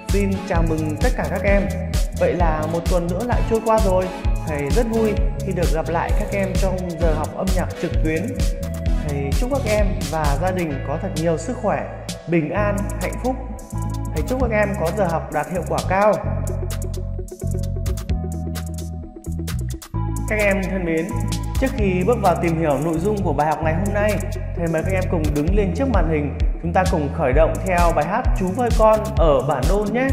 Xin chào mừng tất cả các em. Vậy là một tuần nữa lại trôi qua rồi. Thầy rất vui khi được gặp lại các em trong giờ học âm nhạc trực tuyến. Thầy chúc các em và gia đình có thật nhiều sức khỏe, bình an, hạnh phúc. Thầy chúc các em có giờ học đạt hiệu quả cao. Các em thân mến, trước khi bước vào tìm hiểu nội dung của bài học ngày hôm nay, thầy mời các em cùng đứng lên trước màn hình. Chúng ta cùng khởi động theo bài hát Chú Voi Con ở bản Đôn nhé.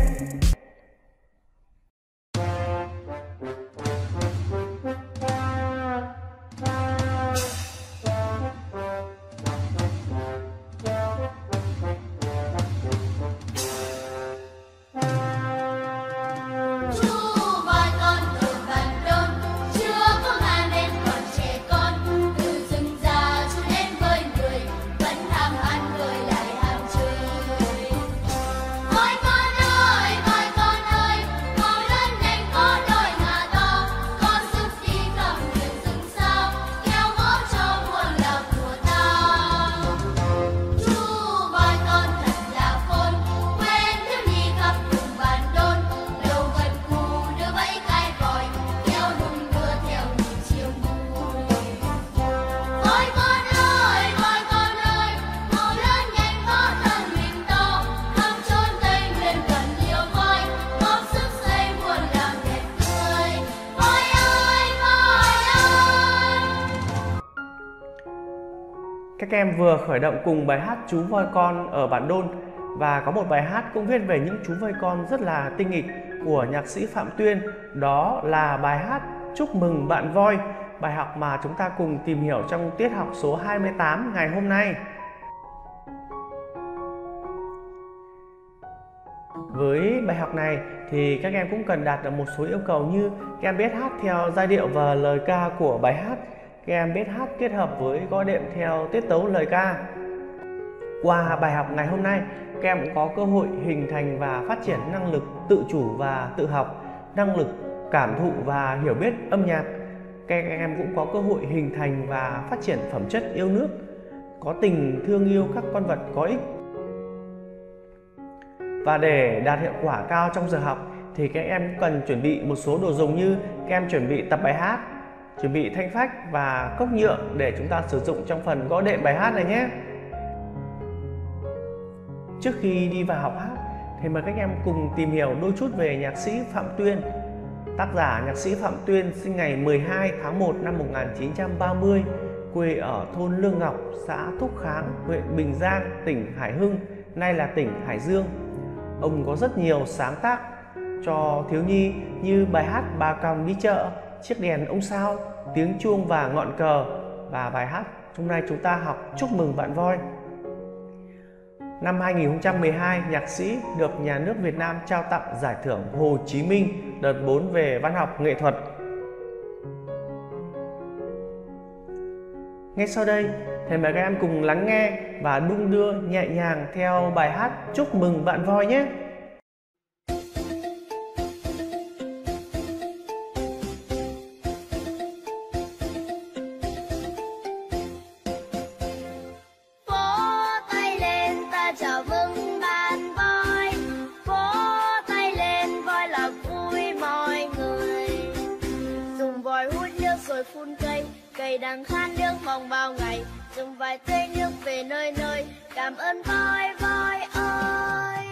Các em vừa khởi động cùng bài hát Chú Voi Con ở bản Đôn, và có một bài hát cũng viết về những chú voi con rất là tinh nghịch của nhạc sĩ Phạm Tuyên. Đó là bài hát Chúc Mừng Bạn Voi, bài học mà chúng ta cùng tìm hiểu trong tiết học số 28 ngày hôm nay. Với bài học này thì các em cũng cần đạt được một số yêu cầu như các em biết hát theo giai điệu và lời ca của bài hát, các em biết hát kết hợp với gõ đệm theo tiết tấu lời ca. Qua bài học ngày hôm nay, các em cũng có cơ hội hình thành và phát triển năng lực tự chủ và tự học, năng lực cảm thụ và hiểu biết âm nhạc. Các em cũng có cơ hội hình thành và phát triển phẩm chất yêu nước, có tình thương yêu các con vật có ích. Và để đạt hiệu quả cao trong giờ học thì các em cần chuẩn bị một số đồ dùng như các em chuẩn bị tập bài hát, chuẩn bị thanh phách và cốc nhựa để chúng ta sử dụng trong phần gõ đệm bài hát này nhé. Trước khi đi vào học hát thì mời các em cùng tìm hiểu đôi chút về nhạc sĩ Phạm Tuyên. Tác giả nhạc sĩ Phạm Tuyên sinh ngày 12 tháng 1 năm 1930, quê ở thôn Lương Ngọc, xã Thúc Kháng, huyện Bình Giang, tỉnh Hải Hưng, nay là tỉnh Hải Dương. Ông có rất nhiều sáng tác cho thiếu nhi như bài hát Bà Còng Đi Chợ, Chiếc Đèn Ông Sao, Tiếng Chuông và Ngọn Cờ, và bài hát hôm nay chúng ta học Chúc Mừng Bạn Voi. Năm 2012, nhạc sĩ được Nhà nước Việt Nam trao tặng giải thưởng Hồ Chí Minh đợt 4 về văn học nghệ thuật. Ngay sau đây, thầy mời các em cùng lắng nghe và đung đưa nhẹ nhàng theo bài hát Chúc Mừng Bạn Voi nhé. Phun cây, cây đang khát nước mong bao ngày, dùng vài tê nước về nơi nơi, cảm ơn voi voi ơi.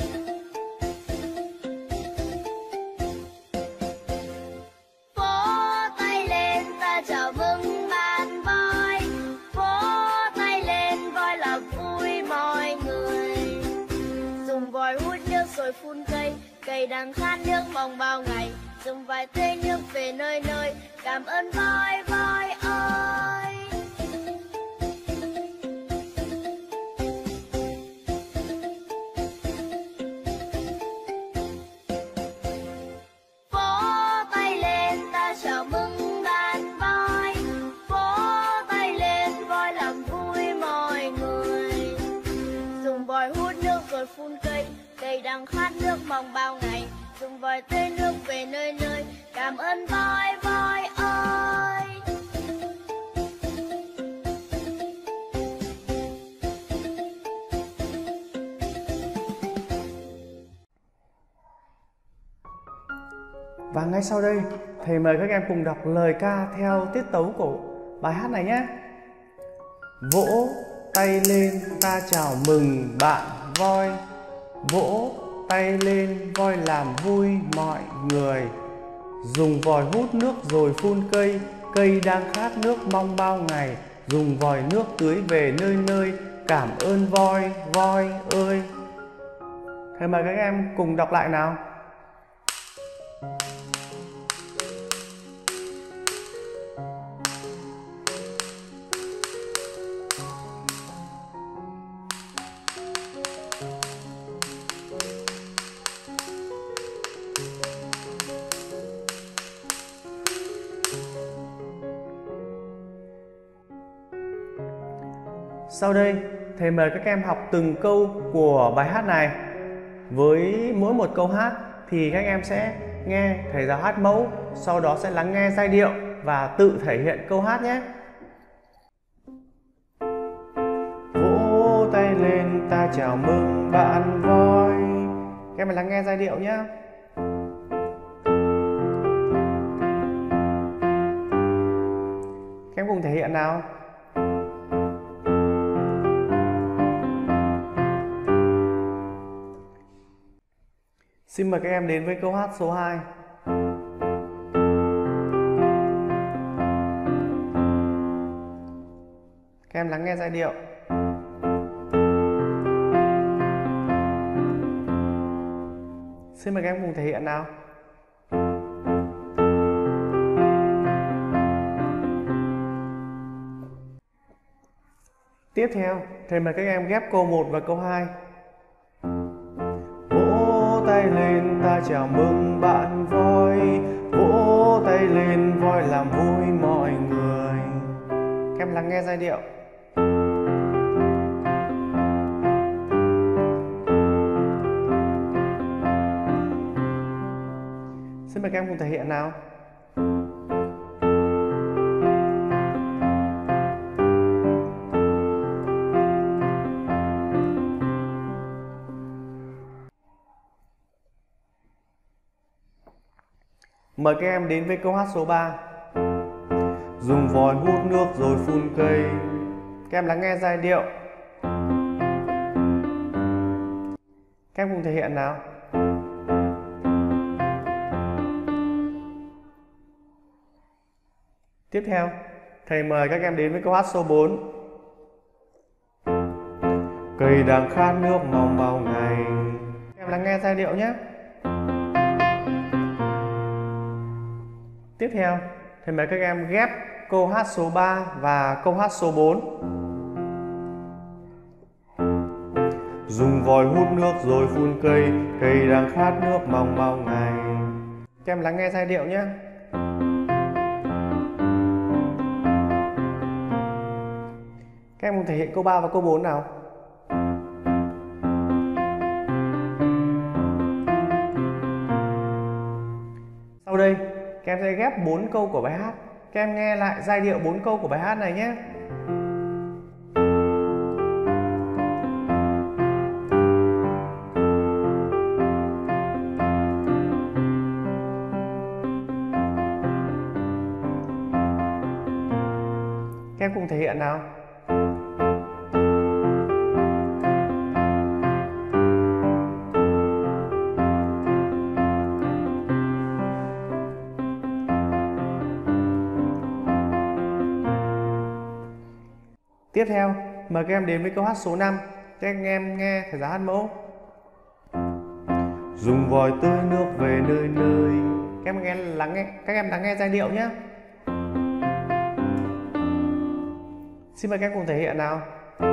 Vỗ tay lên ta chào mừng bạn voi, vỗ tay lên voi là vui mọi người. Dùng vòi hút nước rồi phun cây, cây đang khát nước mong bao ngày, dùng vài tê nước về nơi nơi, cảm ơn voi voi ơi. Vỗ tay lên ta chào mừng bạn voi, vỗ tay lên voi làm vui mọi người. Dùng vòi hút nước rồi phun cây, cây đang khát nước mong bao ngày, dùng vòi tê nước về nơi nơi, cảm ơn voi voi ơi. Và ngay sau đây, thầy mời các em cùng đọc lời ca theo tiết tấu của bài hát này nhé. Vỗ tay lên ta chào mừng bạn voi, vỗ tay lên voi làm vui mọi người. Dùng vòi hút nước rồi phun cây, cây đang khát nước mong bao ngày. Dùng vòi nước tưới về nơi nơi, cảm ơn voi, voi ơi. Thầy mời các em cùng đọc lại nào. Sau đây, thầy mời các em học từng câu của bài hát này. Với mỗi một câu hát thì các em sẽ nghe thầy giáo hát mẫu, sau đó sẽ lắng nghe giai điệu và tự thể hiện câu hát nhé. Vỗ tay lên ta chào mừng bạn voi. Các em lắng nghe giai điệu nhé. Các em cùng thể hiện nào. Xin mời các em đến với câu hát số 2. Các em lắng nghe giai điệu. Xin mời các em cùng thể hiện nào. Tiếp theo, thầy mời các em ghép câu 1 và câu 2. Vỗ tay lên ta chào mừng bạn voi, vỗ tay lên voi làm vui mọi người. Các em lắng nghe giai điệu. Xin mời các em cùng thể hiện nào. Mời các em đến với câu hát số 3. Dùng vòi hút nước rồi phun cây. Các em lắng nghe giai điệu. Các em cùng thể hiện nào. Tiếp theo, thầy mời các em đến với câu hát số 4. Cây đang khát nước mong bao ngày. Các em lắng nghe giai điệu nhé. Tiếp theo, thầy mời các em ghép câu hát số 3 và câu hát số 4. Dùng vòi hút nước rồi phun cây, cây đang khát nước mong bao ngày. Các em lắng nghe giai điệu nhé. Các em cùng thể hiện câu 3 và câu 4 nào. Sau đây, các em sẽ ghép 4 câu của bài hát. Các em nghe lại giai điệu 4 câu của bài hát này nhé. Các em cùng thể hiện nào. Tiếp theo, mời các em đến với câu hát số 5. Các anh em nghe thầy giáo hát mẫu. Dùng vòi tưới nước về nơi nơi. Các em lắng nghe giai điệu nhé. Xin mời các em cùng thể hiện nào.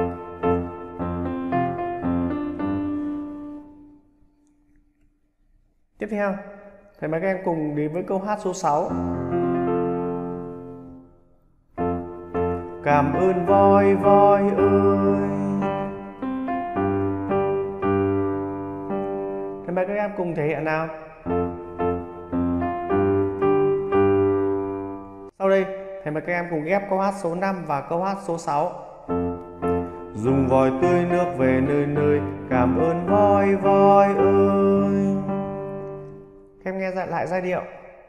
Tiếp theo, thầy mời các em cùng đến với câu hát số 6. Cảm ơn voi, voi ơi. Thầy mời các em cùng thể hiện nào. Sau đây, thầy mời các em cùng ghép câu hát số 5 và câu hát số 6. Dùng vòi tưới nước về nơi nơi, cảm ơn voi, voi ơi. Các em nghe lại giai điệu.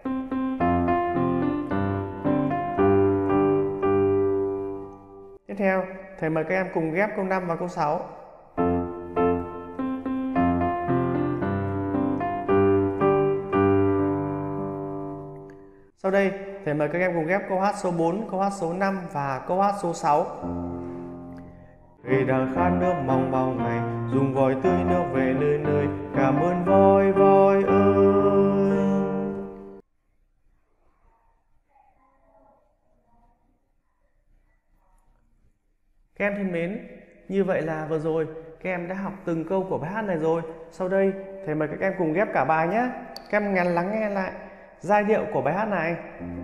Tiếp theo, thầy mời các em cùng ghép câu 5 và câu 6. Sau đây, thầy mời các em cùng ghép câu hát số 4, câu hát số 5 và câu hát số 6. Cây đang khát nước mong bao ngày, dùng vòi tưới nước về nơi nơi, cảm ơn voi voi ơi. Các em thân mến, như vậy là vừa rồi các em đã học từng câu của bài hát này rồi. Sau đây, thầy mời các em cùng ghép cả bài nhé. Các em lắng nghe lại giai điệu của bài hát này.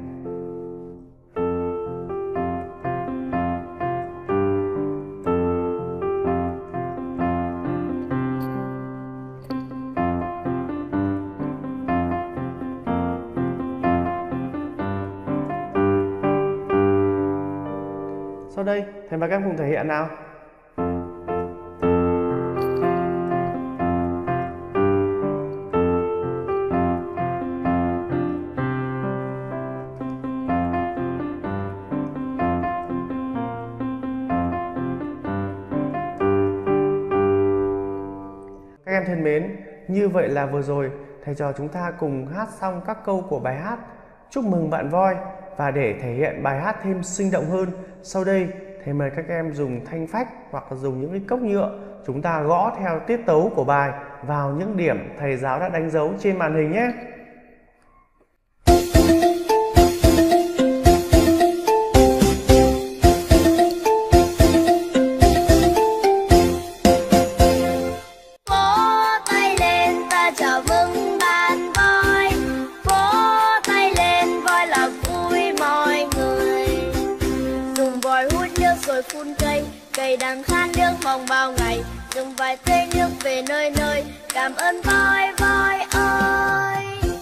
Sau đây, thầy mời các em cùng thể hiện nào. Các em thân mến, như vậy là vừa rồi thầy trò chúng ta cùng hát xong các câu của bài hát Chúc mừng bạn voi. Và để thể hiện bài hát thêm sinh động hơn, sau đây thầy mời các em dùng thanh phách hoặc là dùng những cái cốc nhựa, chúng ta gõ theo tiết tấu của bài vào những điểm thầy giáo đã đánh dấu trên màn hình nhé. Phun cây, cây đang khát nước mong bao ngày, dùng vài tê nước về nơi nơi, cảm ơn voi voi ơi.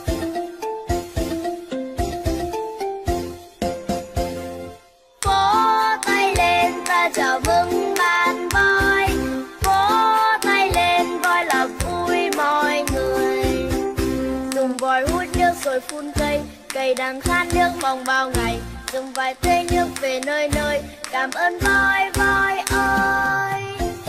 Vỗ tay lên ta chào mừng bạn voi, vỗ tay lên voi là vui mọi người. Dùng vòi hút nước rồi phun cây, cây đang khát nước mong bao ngày, dùng vài tê nước về nơi nơi, cảm ơn voi voi ơi.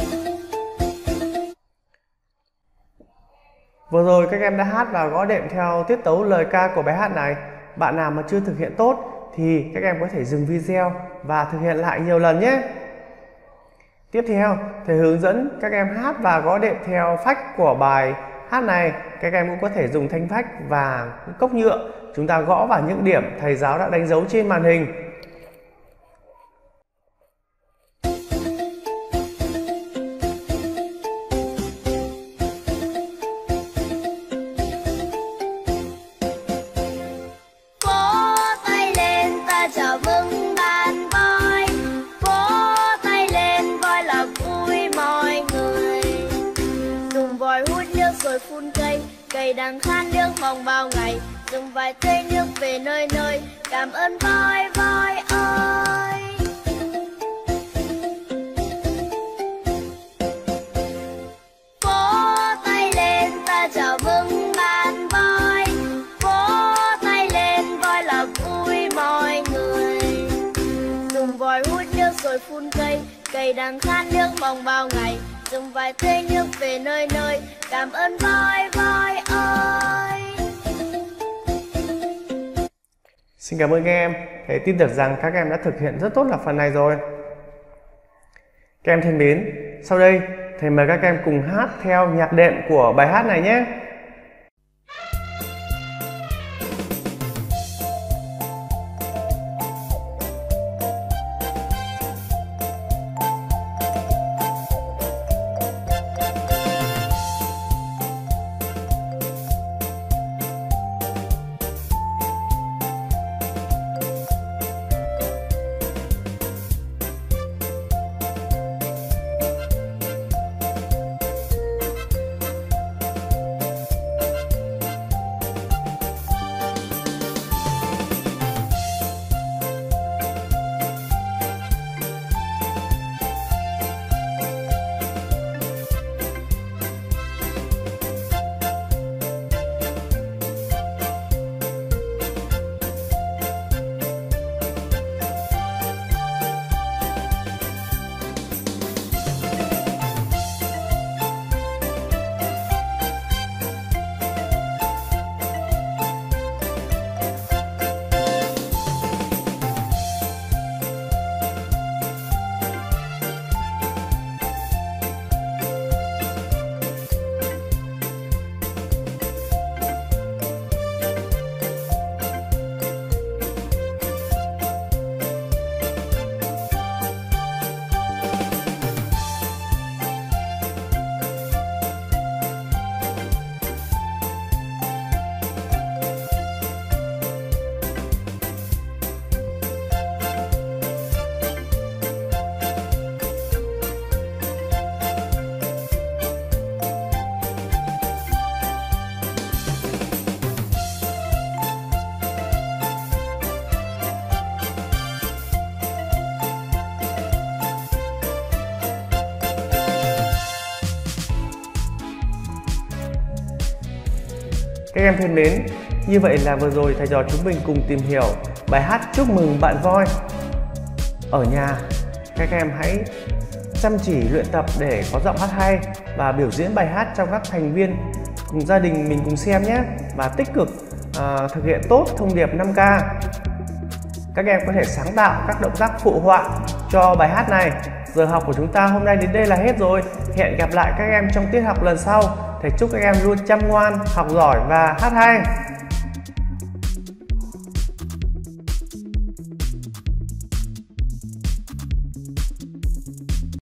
Vừa rồi các em đã hát và gõ đệm theo tiết tấu lời ca của bài hát này. Bạn nào mà chưa thực hiện tốt thì các em có thể dừng video và thực hiện lại nhiều lần nhé. Tiếp theo, thầy hướng dẫn các em hát và gõ đệm theo phách của bài hát này. Các em cũng có thể dùng thanh phách và cốc nhựa, chúng ta gõ vào những điểm thầy giáo đã đánh dấu trên màn hình. Phun cây, cây đang khát nước mong bao ngày, dùng vài tê nước về nơi nơi, cảm ơn voi voi ơi. Vỗ tay lên ta chào mừng bạn voi, vỗ tay lên voi là vui mọi người. Dùng vòi hút nước rồi phun cây, cây đang khát nước mong bao ngày, dùng vài tê nước về nơi nơi, cảm ơn voi voi ơi. Xin cảm ơn các em. Thầy tin tưởng rằng các em đã thực hiện rất tốt là phần này rồi. Các em thân mến, sau đây thầy mời các em cùng hát theo nhạc đệm của bài hát này nhé. Các em thân mến, như vậy là vừa rồi thầy trò chúng mình cùng tìm hiểu bài hát Chúc mừng bạn voi. Ở nhà, các em hãy chăm chỉ luyện tập để có giọng hát hay và biểu diễn bài hát trong các thành viên cùng gia đình mình cùng xem nhé. Và tích cực thực hiện tốt thông điệp 5K. Các em có thể sáng tạo các động tác phụ họa cho bài hát này. Giờ học của chúng ta hôm nay đến đây là hết rồi. Hẹn gặp lại các em trong tiết học lần sau. Thầy chúc các em luôn chăm ngoan, học giỏi và hát hay.